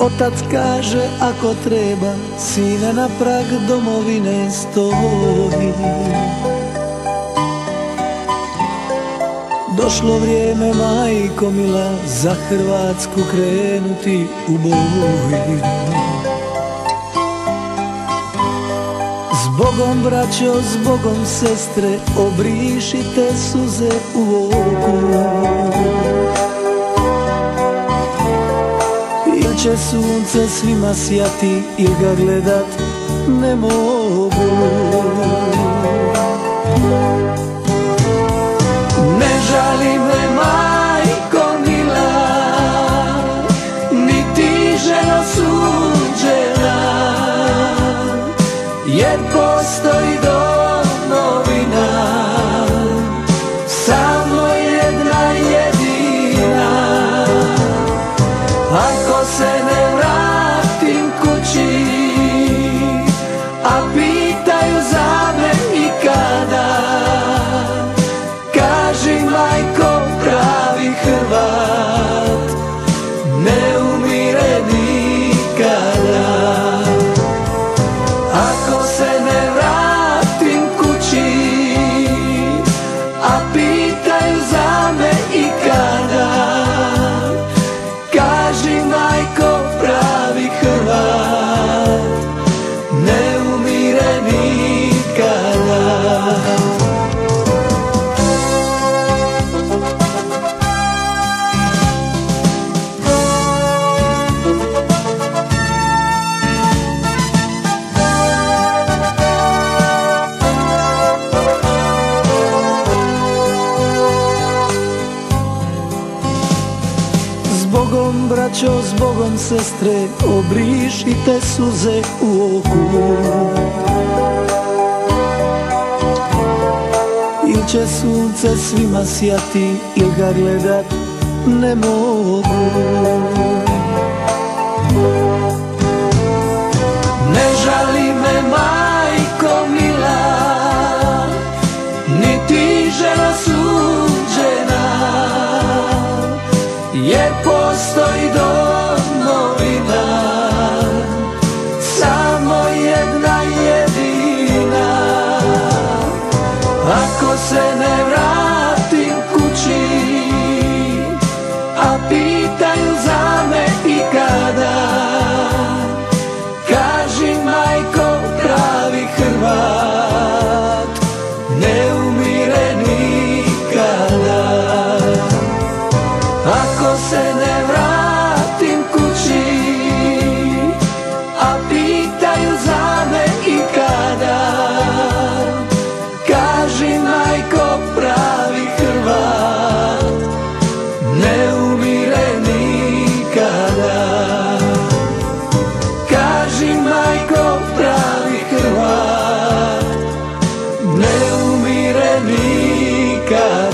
Otac kaže ako treba, sine na prag domovine stoji. Došlo vrijeme, majko mila, za Hrvatsku krenuti u boj. Zbogom braćo, zbogom sestre, obrišite suze u oku. Il će sunce svima sjati, il ga gledat ne mogu. Ne žali me, majko mila, ni ti ženo suđena, jer postoji domovina, samo jedna jedina. Ako se ne vratim kući, a pitaju za me i kada, kaži majko, pravi Hrvat ne umire nikada. Ako se ne vratim kući, a pitaju za me i kada, kaži majko, pravi Hrvat ne umire nikada. Zbogom braćo, zbogom sestre, obrišite suze u oku. Il će sunce svima sjati, il ga gledat ne mogu. Ne žali me, majko mila, ni ti ženo suđena, jer postoji domovina, samo jedna jedina. Ako se ne vratim kući, a pitaju za me i kada, kaži majko, pravi Hrvat ne umire nikada. Ako se ne vratim kući, a pitaju za me i kada, kaži majko, pravi Hrvat ne umire nikada. Kaži majko, pravi Hrvat ne umire nikada.